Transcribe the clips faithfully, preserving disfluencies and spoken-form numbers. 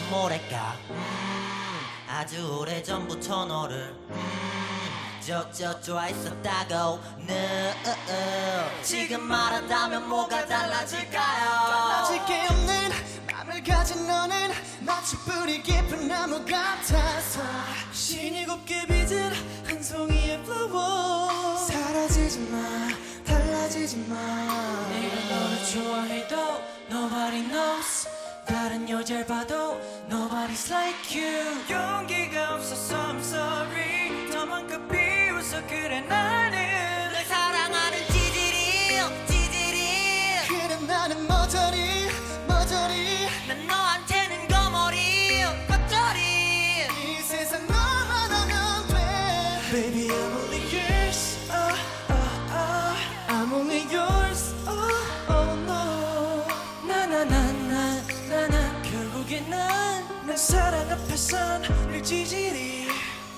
뭐랄까 음, 아주 오래전부터 너를 음, 저, 저 좋아했었다고 네, 어, 어. 지금 말한다면 뭐가 달라질까요? 달라질 게 없는 맘을 가진 너는 마치 뿌리 깊은 나무 같아서 신이 곱게 빚은 한 송이의 flower 사라지지 마 달라지지 마 내가 너를 좋아해도 nobody knows 다른 여자를 봐도 nobody's like you 용기가 없어서 I'm sorry 더만큼 비웃어 그래 나는 널 사랑하는 찌질이 찌질이 그래 나는 머저리 머저리 난 너한테는 거머리 겉절이 이 세상 너만 하면 돼 Baby I'm only yours oh, oh, oh. I'm only yours oh, oh no 나나나나 나나 결국엔 난 내 사랑 앞에선 늘 찌질이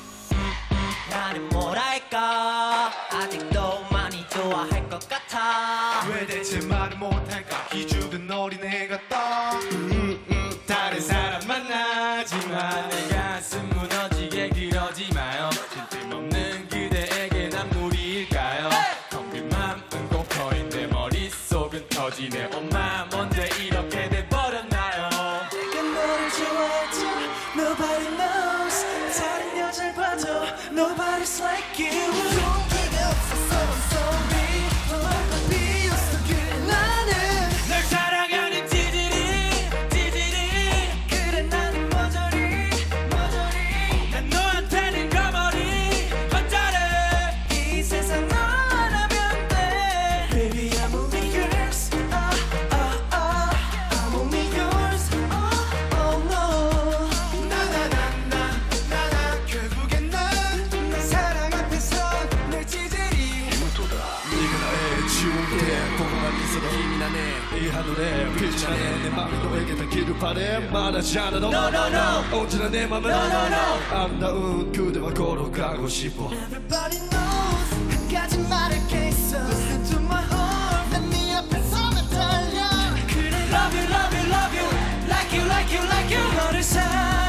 나는 뭐랄까 아직도 많이 좋아할 것 같아 왜 대체 말을 못할까 기죽은 어린애 같다 음, 음, 다른 사람 만나지만 내 가슴 무너지게 그러지 마요 뜬금없는 그대에게 난 무리일까요 텅 빈 맘은 꽃퍼인 내 머릿속은 터지네 엄마 언제 이렇게 돼버렸나요 내가 너를 좋아했죠 Nobody knows 다른 여자를 봐도 Nobody's like you 용기가 없어서 I'm sorry 너만 비웃어 그래 나는 널 사랑하는 찌질이 찌질이 그래 나는 머저리 머저리 난 너한테는 거머리 겉절이 이 세상 너만 하면 돼 Baby I'm only yours oh, oh, oh. I'm only yours oh, oh no 나나나나나나 결국엔 난내 사랑 앞에서 늘 찌질이 네가 나의 지옥에 보고만 있어도 힘이 나네 이 하늘에 빛이 나네 내 맘이 너에게 닿기를 바래 말하지 않아도 No no no 언제나 내 맘은 No, no, no. 아름다운 그대와 걸어가고 싶어 Everybody knows 한 가지 말할 게 있어 Listen to my heart 난 네 앞에 서면 달려 그래 Love you love you love you like you like you like you 너를 사랑해